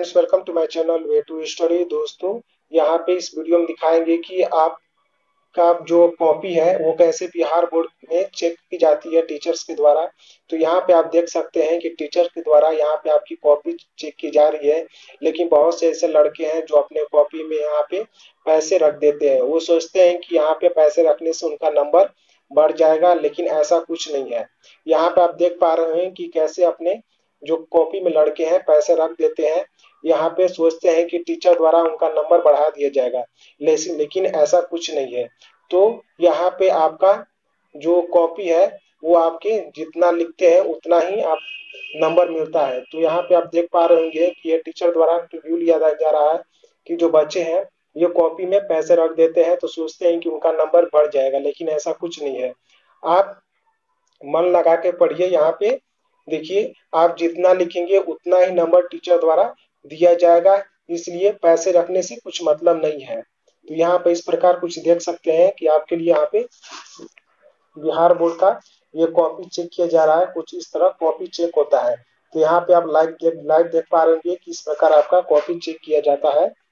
Friends, welcome to my channel way to study. दोस्तों, यहाँ पे इस वीडियो में दिखाएंगे कि आपका जो कॉपी है वो कैसे बिहार बोर्ड में चेक की जाती है टीचर्स के द्वारा। तो यहाँ पे आप देख सकते हैं कि टीचर के द्वारा यहाँ पे आपकी कॉपी चेक की जा रही है। लेकिन बहुत से ऐसे लड़के हैं जो अपने कॉपी में यहाँ पे पैसे रख देते हैं। वो सोचते हैं कि यहाँ पे पैसे रखने से उनका नंबर बढ़ जाएगा, लेकिन ऐसा कुछ नहीं है। यहाँ पे आप देख पा रहे हैं कि कैसे अपने जो कॉपी में लड़के हैं पैसे रख देते हैं। यहाँ पे सोचते हैं कि टीचर द्वारा उनका नंबर बढ़ा दिया जाएगा, लेकिन ऐसा कुछ नहीं है। तो यहाँ पे आपका जो कॉपी है वो आपके जितना लिखते हैं उतना ही आप नंबर मिलता है। तो यहाँ पे आप देख पा रहे होंगे कि ये टीचर द्वारा रिव्यू लिया जा रहा है कि जो बच्चे हैं ये कॉपी में पैसे रख देते हैं तो सोचते हैं कि उनका नंबर बढ़ जाएगा, लेकिन ऐसा कुछ नहीं है। आप मन लगा के पढ़िए। यहाँ पे देखिए, आप जितना लिखेंगे उतना ही नंबर टीचर द्वारा दिया जाएगा, इसलिए पैसे रखने से कुछ मतलब नहीं है। तो यहाँ पे इस प्रकार कुछ देख सकते हैं कि आपके लिए यहाँ पे बिहार बोर्ड का ये कॉपी चेक किया जा रहा है। कुछ इस तरह कॉपी चेक होता है। तो यहाँ पे आप लाइव देख पा रहे होंगे कि इस प्रकार आपका कॉपी चेक किया जाता है।